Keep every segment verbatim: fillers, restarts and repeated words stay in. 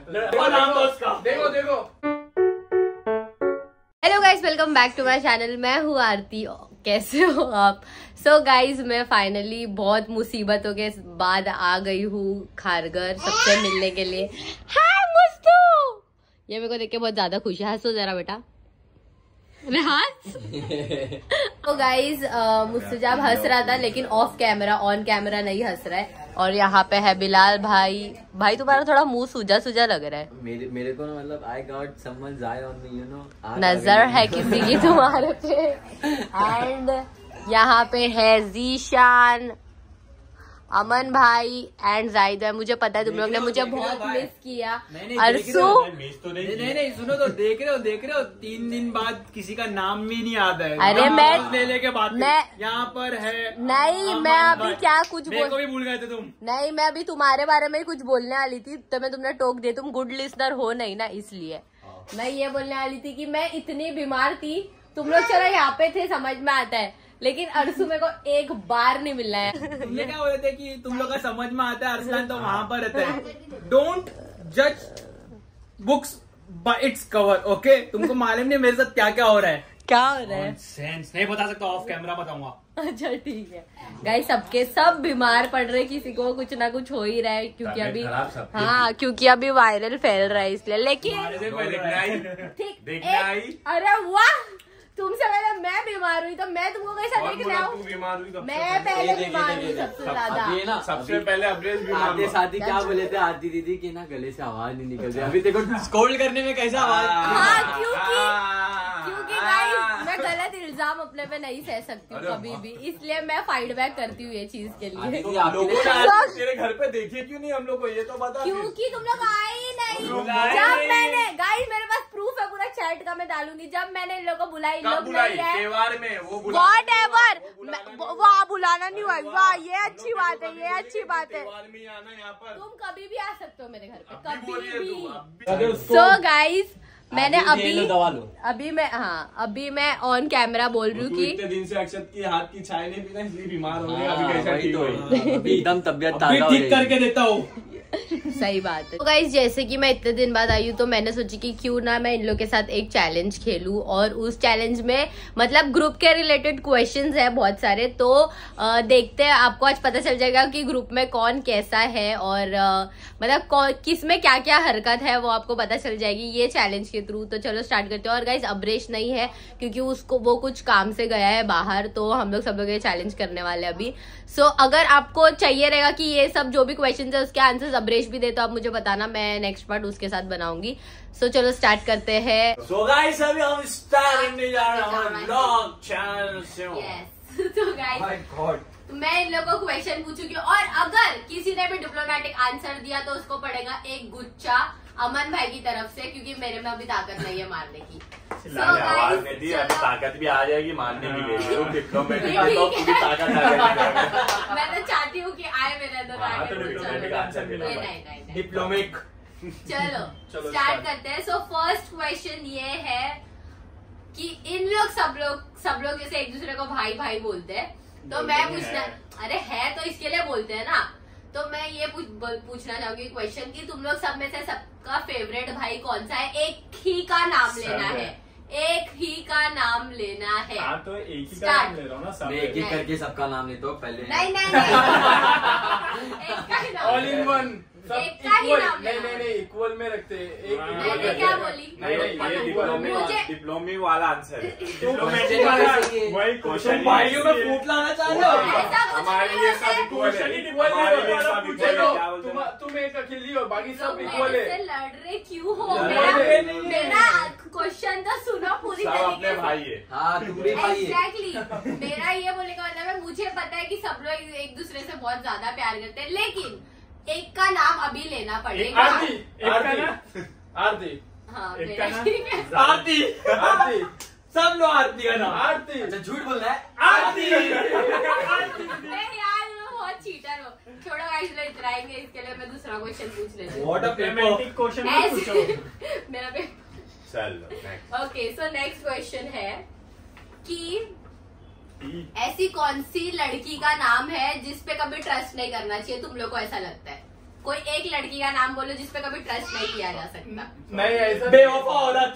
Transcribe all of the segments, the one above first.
नाम दो उसका। देखो देखो। Hello guys, welcome back to my channel. मैं हूँ आरती। कैसे हो आप? सो so गाइज, मैं फाइनली बहुत मुसीबतों के बाद आ गई हूँ खारघर सबसे मिलने के लिए। हाय मुस्तू, ये मेरे को देख के बहुत ज्यादा खुश है। हंसो जरा बेटा। तो गाइज, मुस्तजाब हंस रहा था लेकिन ऑफ कैमरा, ऑन कैमरा नहीं हंस रहा है। और यहाँ पे है बिलाल भाई। भाई तुम्हारा थोड़ा मुंह सूजा सूजा लग रहा है। मेरे मेरे को ना मतलब I got someone's eye on me, you know, नजर है किसी की तुम्हारे पे। एंड यहाँ पे है जीशान, अमन भाई एंड जाहिदा। मुझे पता है तुम लोग ने मुझे बहुत मिस किया। अरसू नहीं नहीं नहीं सुनो तो, देख रहे हो देख रहे हो तीन दिन बाद किसी का नाम भी नहीं आता है। अरे मैं ले लेके बात मैं यहाँ पर है। नहीं, मैं अभी क्या कुछ बोल को भी भूल गए थे तुम। नहीं, मैं अभी तुम्हारे बारे में कुछ बोलने वाली थी तो मैं तुमने टोक दिया। तुम गुड लिसनर हो नहीं ना, इसलिए मैं ये बोलने वाली थी कि मैं इतनी बीमार थी। तुम लोग चलो यहाँ पे थे, समझ में आता है, लेकिन अरसू मेरे को एक बार नहीं मिलना है। ये क्या बोले थे कि तुम लोग का समझ में आता है, अरसलान तो वहां पर रहता है। डोंट जज books by its cover, okay? तुमको मालूम नहीं मेरे साथ क्या क्या हो रहा है। क्या हो रहा है? सेंस नहीं बता सकता, ऑफ कैमरा बताऊंगा। अच्छा ठीक है गाइस, सबके सब बीमार पड़ रहे, किसी को कुछ ना कुछ हो ही रहा है क्योंकि अभी हाँ क्योंकि अभी वायरल फैल रहा है इसलिए। लेकिन ठीक, अरे वाह, तुमसे पहले मैं बीमार हुई तो मैं तुमको कैसा देखने आऊँ? मैं पहले बीमार हुई सबसे ज्यादा। ये ना सबसे पहले अब्रेज बीमार हुआ। साथी क्या बोले थे आरती दीदी की ना, गले से आवाज नहीं निकल रही। अभी देखो स्कोल्ड करने में कैसा आवाज। हाँ, क्योंकि क्योंकि गाइस मैं गलत इल्जाम अपने पे नहीं सह सकती हूँ कभी भी, इसलिए मैं फाइट बैक करती हूँ ये चीज के लिए। तेरे घर पे देखिए क्यों नहीं हम लोग को, ये तो बता। क्योंकि तुम लोग आए ही नहीं। जब मैंने गाइस, मेरे पास प्रूफ है पूरा चैट का, मैं डालूंगी। जब मैंने इन लोगों को बुलाई, लोग नहीं आए। त्योहार में वो वॉट एवर, वाह बुलाना नहीं हुआ। वाह, ये अच्छी बात है, ये अच्छी बात है। तुम कभी भी आ सकते हो मेरे घर पे, कभी भी। सो गाइस, मैंने अभी अभी मैं हाँ अभी मैं ऑन कैमरा बोल रही हूँ कि इतने दिन से अक्षत की हाथ की चाय नहीं पीना, इसलिए बीमार हो गए। अभी कैसा ठीक हो, एकदम तबियत ताजा ठीक करके देता हूँ। सही बात है। तो गाइस, जैसे कि मैं इतने दिन बाद आई हूँ तो मैंने सोची कि क्यों ना मैं इन लोग के साथ एक चैलेंज खेलूं। और उस चैलेंज में मतलब ग्रुप के रिलेटेड क्वेश्चंस है बहुत सारे, तो आ, देखते हैं, आपको आज पता चल जाएगा कि ग्रुप में कौन कैसा है और आ, मतलब किस में क्या क्या हरकत है वो आपको पता चल जाएगी ये चैलेंज के थ्रू। तो चलो स्टार्ट करते हैं। और गाइस, अब्रेश नहीं है क्योंकि उसको वो कुछ काम से गया है बाहर, तो हम लोग सब लोग ये चैलेंज करने वाले अभी। सो so, अगर आपको चाहिए रहेगा कि ये सब जो भी क्वेश्चन है उसके आंसर अब्रेश भी दे तो आप मुझे बताना, मैं नेक्स्ट पार्ट उसके साथ बनाऊंगी। सो so, चलो स्टार्ट करते हैं। सो गाइस, अभी हम स्टार्ट करने जा रहे हैं व्लॉग चैनल से। यस, तो गाइस, माय गॉड, मैं इन लोगों को क्वेश्चन पूछूंगी और अगर किसी ने भी डिप्लोमेटिक आंसर दिया तो उसको पड़ेगा एक गुच्छा अमन भाई की तरफ से, क्योंकि मेरे में अभी ताकत नहीं है मारने की। So आवाज नहीं दी, अभी ताकत भी आ जाएगी मारने की लिए। तुम डिप्लोमेटिक तो पूरी ताकत आ जाएगी। मैं तो चाहती हूँ कि आए मेरे अंदर ताकत। डिप्लोमेटिक। चलो स्टार्ट करते हैं। सो फर्स्ट क्वेश्चन ये है कि इन लोग सब लोग सब लोग जैसे एक दूसरे को भाई भाई बोलते हैं, तो मैं पूछना, अरे है तो इसके लिए बोलते हैं ना, तो मैं ये पूछ, पूछना चाहूंगी क्वेश्चन कि तुम लोग सब में से सबका फेवरेट भाई कौन सा है? एक ही का नाम लेना है, एक ही का नाम लेना है। हाँ, तो एक ही का नाम ले रहा हूँ ना, सब एक एक करके सबका नाम लेता हूँ पहले। नहीं नहीं नहीं एक का ही नाम, ऑल इन वन, सब इक्वल। नहीं नहीं नहीं, इक्वल में रखते हैं। एक मैंने क्या बोली? नहीं नहीं, ये डिप्लोमी डिप्लोमी वाला आंसर है। डिप्लोमेटिक वाला वही क्वेश्चन। भाइयों में फूट लाना चाह रहे हो? हमारे लिए सब इक्वल है। हमारे लिए सब इक्वल है। तुम एक अकेली हो, बाकी सब इक्वल है। लड़ रहे क्यों हो? मेरा क्वेश्चन तो सुनो पूरी सब अपने तरीके भाई है। हाँ, तुम भी भाई है। एग्जैक्टली, मेरा ये बोलने का मतलब है, मुझे पता है कि सब लोग एक दूसरे से बहुत ज्यादा प्यार करते हैं, लेकिन एक का नाम अभी लेना पड़ेगा। आरती, आरती, आरती, हाँ, एक का नाम आरती, आरती, सब लोग आरती का नाम। आरती, अच्छा झूठ बोल रहा है। आरती। नहीं यार, वो बहुत चीटर हो। छोड़ो गाइस, लोग इतराएंगे, इसके लिए मैं दूसरा क्वेश्चन पूछ लेती हूँ। व्हाट अ पेपर क्वेश्चन पूछो। मेरा पे चलो ओके, सो नेक्स्ट क्वेश्चन है कि ऐसी कौन सी लड़की का नाम है जिसपे कभी ट्रस्ट नहीं करना चाहिए, तुम लोग को ऐसा लगता है? कोई एक लड़की का नाम बोलो जिसपे कभी ट्रस्ट नहीं किया जा सकता। नहीं ऐसा बेवफा औरत।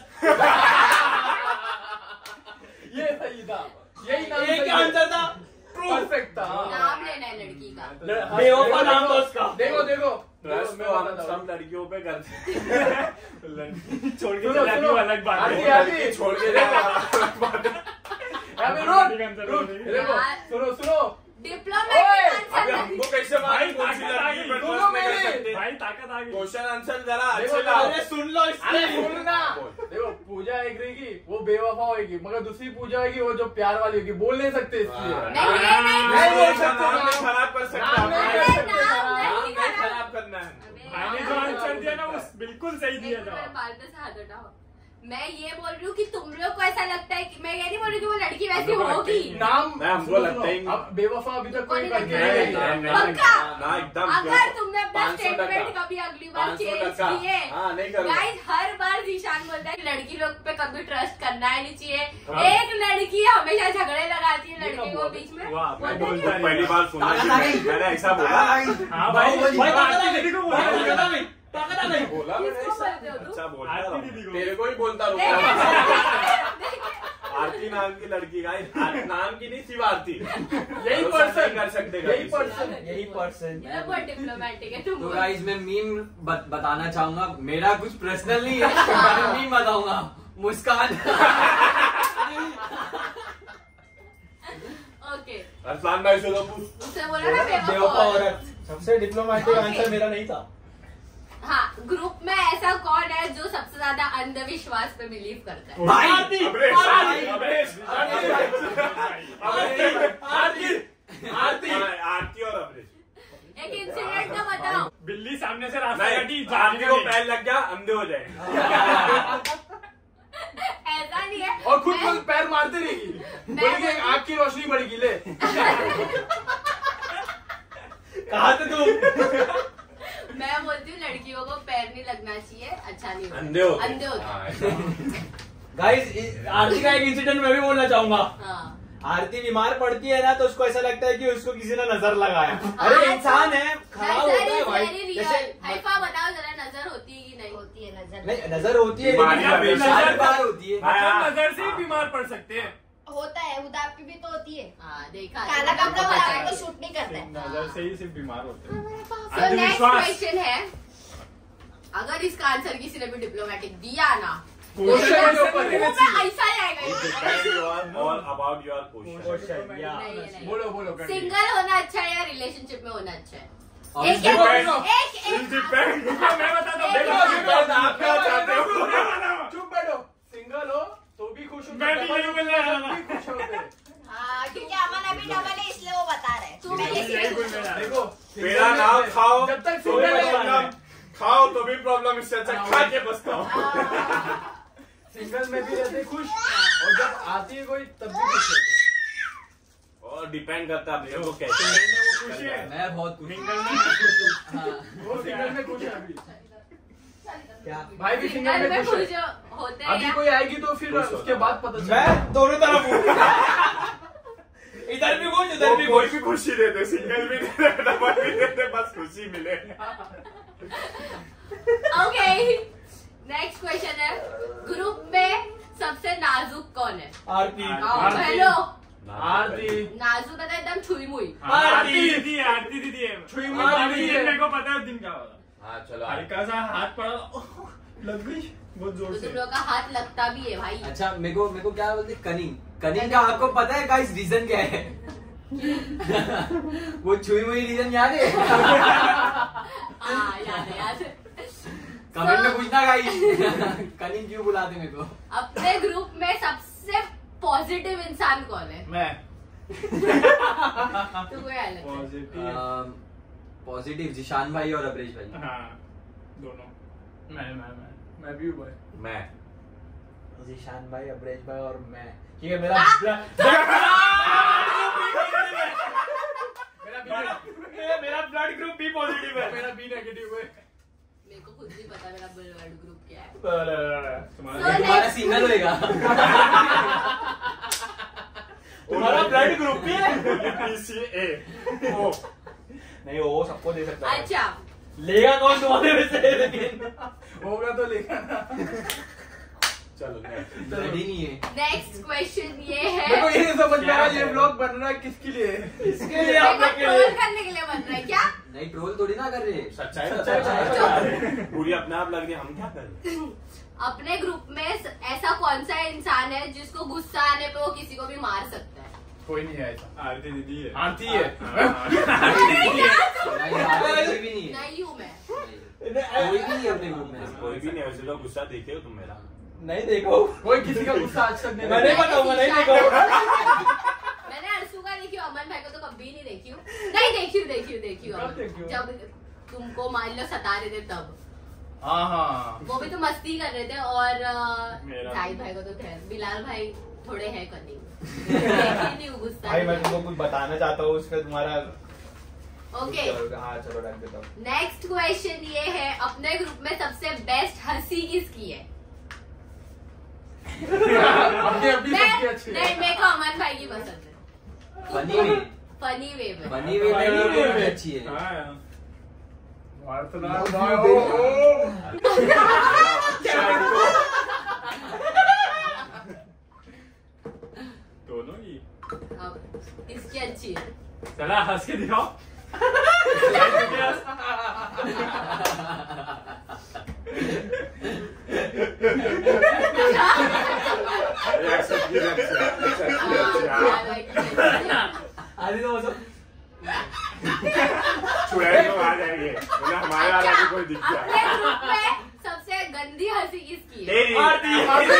ये सही था, यही नाम ये क्या आंसर था? परफेक्ट था। नाम लेना है लड़की का। बेवफा नाम था उसका। देखो देखो ट्रस्ट तो हम सब लड़कियों पे करते हैं। छोड़ के सुनो, चला सुनो। दी अलग बात आती, है। आती। छोड़ के चला अलग बात है। अबे रुक, रुक, देखो, सुनो सुनो डिप्लोमेटिक ओए, आंसर अबे हमको कैसे मालूम कौन सी लड़की पे सुनो ट्रस्ट नहीं कर मेरी। सकते? भाई ताकत आ गई। क्वेश्चन आंसर जरा देखो, अच्छे लाओ। अरे सुन लो इससे। अरे सुनना, देखो पूजा एक रहेगी वो बेवफा होगी, मगर दूसरी पूजा होगी वो जो प्यार वाली होगी, बोल नहीं सकते इसलिए। नहीं, नहीं, नहीं, नहीं बोल सकते, नाम नहीं नाम। खराब कर सकते। नाम नहीं कर सकते, नाम नाम। नहीं नाम नहीं खराब। खराब करना है। मैंने जो आंसर दिया ना वो बिल्कुल सही दिया एक था। मिनट बाल पे से हाथ हटाओ। मैं ये बोल रही हूँ कि तुम लोग को ऐसा लगता है कि मैं ये नहीं बोल रही कि वो लड़की वैसी हम लोग को होगी। लगता नाम मैं हमको सुनो, लगता ही सुनो, नहीं। अब बेवफा अभी तक कोई नहीं, करके नहीं, नहीं नहीं, गई। नहीं, नहीं, पक्का? ना एकदम अगर तुमने अपना पाँच सौ टका। स्टेटमेंट कभी अगली बार पाँच सौ चेंज टका। किए, हाँ, नहीं करूँगा। गाइस हर बार जीशान बोलता है कि लड़की लोग पे कभी ट्रस्ट करना ही नहीं चाहिए। हाँ। एक लड़की हमेशा झगड़े लगाती है लड़की को बीच में। वाह, मैं बोलते बोलता नहीं। पहली बार सुना कि मैं- मैंने ऐसा बोला। हाँ भाई, भाई ताकत आ गई। भाई ताकत आ गई। ताकत आ गई। बोला मैंने किसको ऐसा। बोलते हो तुम? अच्छा बोलता रहा। तेरे को ही बोलता देखिए, रहूंगा। देखिए, आरती नाम की लड़की का नाम की नहीं सिर्फ आरती। यही भरोसा पर्सन नहीं कर सकते यही कभी। पर्सन यही पर्सन। ये लोग बहुत डिप्लोमेटिक है तुम तो बोलो। गाइस मैं मीम बत, बताना चाहूंगा, मेरा कुछ पर्सनल नहीं है, मैं मीम बताऊंगा। मुस्कान ओके, अरसलान भाई से तो पूछ। उससे बोला ना बेवफा बेवफा औरत। औरत। सबसे डिप्लोमेटिक आंसर मेरा नहीं था। हाँ, ग्रुप में ऐसा कौन है जो सबसे ज्यादा अंधविश्वास पे बिलीव करता है? भाई अबरेश, अबरेश, अबरेश, आरती आरती आरती और अबरेश। एक इंसिडेंट का बताओ। बिल्ली सामने से रास्ता नहीं, काटी, आरती को पैर लग गया अंधे हो जाए। ऐसा नहीं है। और खुद मैं- खुद पैर मारते रहेगी, बोलेगी आँख की रोशनी बढ़ेगी ले। कहा थे तुम? मैं बोलती हूँ लड़कियों को पैर नहीं लगना चाहिए, अच्छा नहीं होता। अंधे होते। अंधे होते। हाँ, ऐसा। गाइस आरती का एक इंसिडेंट मैं भी बोलना चाहूंगा। हाँ। आरती बीमार पड़ती है ना तो उसको ऐसा लगता है कि उसको किसी ने नजर लगाया। अरे इंसान है, खराब होता है भाई। जैसे हाइफा बताओ जरा, नजर होती है कि नहीं? होती है नजर नहीं नजर होती है बीमारी लेकिन हमेशा हर हर बार होती है। मतलब नजर से ही बीमार पड़ सकते हैं। होता है, उदापी भी तो होती है। हाँ, देखा। काला कपड़ा पता वाला है। तो शूट नहीं करता है। नजर से ही सिर्फ बीमार होते हैं। So next अंधविश्वास। question है, अगर इसका आंसर किसी ने भी डिप्लोमेटिक दिया ना, क्वेश्चन के ऊपर मुंह में ऐसा जाएगा ये। Depend your all about your question. Question, yeah. नहीं, नहीं, नहीं। बोलो बोलो continue। सिंगल होना अच्छा है या रिलेशनशिप में होना अच्छा है? अब एक एक depend- एक एक Depend- मैं बताता हूँ, एक- देखो, एक- देखो, आप क्या चाहते हो? चुप बैठो, सिंगल हो तो भी खुश होते मैं भी यही बोलने वाला था। भी खुश होते हैं। हाँ, क्योंकि अमन अभी डबल है इसलिए वो बता रहे हैं। तुम ये यही बोलने वाला था। देखो मेरा नाम खाओ जब तक तो भी सिंगल है प्रॉब्लम, खाओ तो भी प्रॉब्लम, इससे अच्छा खा के बसता हूँ। सिंगल में भी रहते खुश, और जब आती है कोई तब भी खुश होते हैं। और डिपेंड करता है अपने को कैसे। वो खुश है। मैं बहुत खुश हूँ। सिंगल में मैं खुश हूँ। वो सिंगल में खुश है अभी। क्या? भाई भी सिंगल सिंगल में में खुश खुश है। होते हैं अभी या? कोई आएगी तो फिर खुश उसके होता बाद पता चलेगा। मैं दोनों तरफ हूँ। इधर भी खुश उधर भी कोई खुश। भी खुशी देते, सिंगल भी देते, डबल भी देते, बस खुशी मिले। ओके, नेक्स्ट क्वेश्चन है, ग्रुप में सबसे नाजुक कौन है? आरती। आओ, आरती। हेलो। आरती नाजुक है तो एकदम छुई मुई। आरती दीदी आरती दीदी है। छुई और मुई अभी दीदी दिन है। मेरे को पता है दिन क्या होगा। हाँ चलो। हल्का सा हाथ पड़ा, ओह, लग गई बहुत जोर तो से। तुम लोग का हाथ लगता भी है भाई। अच्छा मेरे को मेरे को क्या बोलते कनिंग कनिंग का आपको पता है गाइस रीजन क्या है? वो छुई हुई रीजन याद है? हाँ, याद है, याद है। कमेंट में So, पूछना गाइस कनिंग क्यों बुलाते मेरे को? अपने ग्रुप में सबसे पॉजिटिव इंसान कौन है? मैं। तू कोई अलग है? पॉजिटिव। पॉजिटिव जिशान भाई और अबरेश भाई। हाँ, दोनों। मैं मैं मैं मैं भी हूँ भाई। मैं जीशान भाई, अबरेश भाई और मैं। ठीक है मेरा हाँ? मेरा मेरा ब्लड ग्रुप भी पॉजिटिव है। मेरा बी नेगेटिव है। मेरे को खुद नहीं पता मेरा ब्लड ग्रुप क्या है। तुम्हारा So, तुम्हारा next- सिंगल होएगा। तुम्हारा ब्लड ग्रुप भी है? पीसीए ओ नहीं वो सबको दे सकता है। अच्छा, लेगा कौन तुम्हारे में से? लेकिन होगा तो लेगा ना। चलो रेडी नहीं है। नेक्स्ट क्वेश्चन ये है, देखो ये नहीं समझ में आ रहा ये व्लॉग बन रहा है किसके लिए? इसके लिए आप लोग के ट्रोल लिए करने के लिए बन रहा है क्या? नहीं ट्रोल थोड़ी ना कर रहे। सच्चाई सच्चाई सच्चाई पूरी अपने आप लग रही है, हम क्या कर रहे हैं? अपने ग्रुप में ऐसा कौन सा इंसान है जिसको गुस्सा आने पे वो किसी को भी मार सकता है? कोई नहीं है ऐसा। आरती दीदी है। आरती है। नहीं भी नहीं है। नहीं हूँ मैं। कोई भी नहीं अपने ग्रुप में। कोई भी नहीं है, वैसे तो गुस्सा देखे हो तुम मेरा? नहीं देखो, कोई किसी का गुस्सा आज तक नहीं मैं नहीं बताऊंगा, नहीं देखो। मैंने अर्सू का देखी हूँ, अमन भाई को तो कभी नहीं देखी हूँ। नहीं देखी हूँ, देखी हूँ, देखी हूँ कब देखी हो? जब तुमको मान लो सता रहे थे तब। हाँ हाँ। वो भी तो मस्ती कर रहे थे और मेरा जाहिद भाई को तो थे, बिलाल भाई थोड़े है कनिंग। देखी नहीं हूँ गुस्सा। भाई मैं तुमको कुछ बताना चाहता हूँ, उसका तुम्हारा ओके, हाँ चलो रख देता हूँ। नेक्स्ट क्वेश्चन ये है, अपने ग्रुप में सबसे बेस्ट हंसी किसकी है? अपनी अपनी मैं सबकी अच्छी है। नहीं, मेरे को अमन भाई की पसंद है। Funny way. फनी वे में। फनी वे में Funny way में। अच्छी है। वार्तालाप भाई, ओ, ओ। दोनों ही। अब किसकी अच्छी है? चला हंस के दिखाओ। आदि तो मतलब चुड़ैल तो आ जाएंगे, बोला हमारे वाला भी कोई दिख अपने गया। ग्रुप में सबसे गंदी हंसी किसकी है? तेरी। आरती।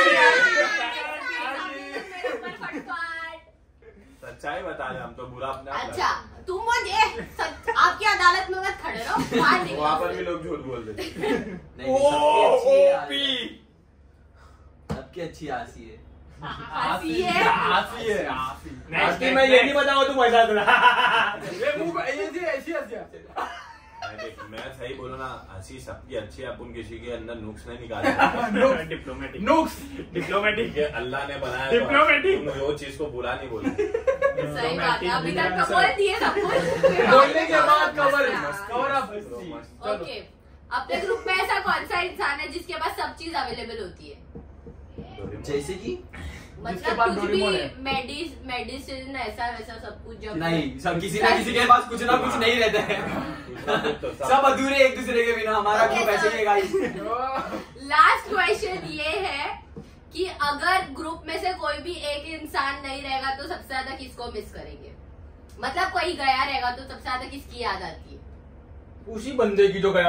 सच्चाई बता रहे, हम तो बुरा अपने आप अच्छा, तुम मुझे सच, आपकी अदालत में मत खड़े रहो, बाहर लगता है। वहाँ पर भी निकलो। लोग झूठ बोल देते हैं। नहीं, सबकी अच्छी है। सबकी अच्छी हंसी है। हंसी है। आसी है आसी। आरती मैं ये नहीं बताऊँ तुम ऐसा करा। ये मुंह पे- ये जी ऐसी हंसी आती है। मैं देख, मैं सही बोलूँ ना, हंसी सबकी अच्छी है, अपन किसी के अंदर नुक्स नहीं निकालते। डिप्लोमेटिक नुक्स। डिप्लोमेटिक ये अल्लाह ने बनाया तो डिप्लोमेटिक। तुम वो चीज को बुरा नहीं बोलो। सही बात है, अभी तक तो बोल दिए सब कुछ। बोलने के बाद कवर हाँ। Cover up. ओके, अपने ग्रुप में ऐसा कौन सा इंसान है जिसके पास सब चीज अवेलेबल होती है? जैसे कि जिसके मतलब पास कुछ भी डोरेमोन है। मेडिस मेडिसिन ऐसा वैसा सब कुछ जब नहीं, सब किसी ना किसी के पास कुछ ना कुछ नहीं रहता है। तो सब अधूरे एक दूसरे के बिना। हमारा ग्रुप ऐसे ही है गाइस। लास्ट क्वेश्चन ये है कि अगर ग्रुप में से कोई भी एक इंसान नहीं रहेगा तो सबसे ज्यादा किसको मिस करेंगे? मतलब कोई गया रहेगा तो सबसे ज्यादा किसकी याद आती है? उसी बंदे की जो गया।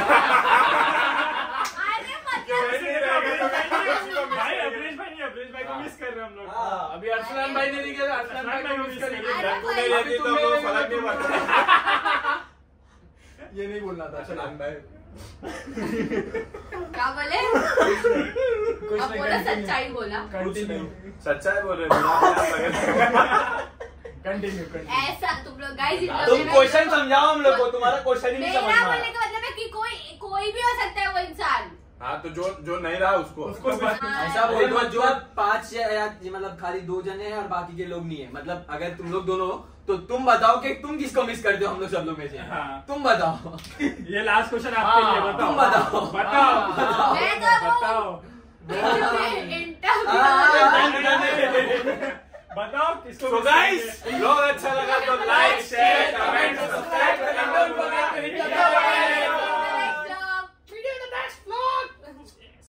अरे मतलब भाई अवरेज भाई नहीं, अवरेज भाई को मिस कर रहे हैं हम लोग। हाँ। अभी अरसलान भाई ने नहीं किया, अरसलान भाई को मिस करेंगे। अरे तू भाई, नहीं रहती तो वो फर्क नहीं पड़ता। ये नहीं बोलना था अरसलान भाई। क्या बोले? कुछ अब नहीं, बोला continue। सच्चाई बोला। कंटिन्यू सच्चाई बोल रहे हैं, बुरा अपने आप लग रहा है। Continue continue. ऐसा तुम लोग गाइस तुम क्वेश्चन समझाओ हम लोग को, तुम्हारा क्वेश्चन ही नहीं मेरा समझ में बोलने आया। का मतलब है कि कोई कोई भी हो सकता है वो इंसान। हाँ तो जो जो नहीं रहा उसको उसको हाँ। ऐसा बोल दो जो पांच या या मतलब खाली दो जने हैं और बाकी के लोग नहीं है। मतलब अगर तुम लोग दोनों हो तो तुम बताओ कि तुम किसको मिस करते हो हम लोग सब लोग में से। हाँ। तुम बताओ। ये लास्ट क्वेश्चन आपके लिए, हाँ, बताओ तुम बताओ। बताओ मैं तो वो- बताओ इंटरव्यू बताओ किसको So guys, लोग अच्छा लगा तो लाइक शेयर कमेंट सब्सक्राइब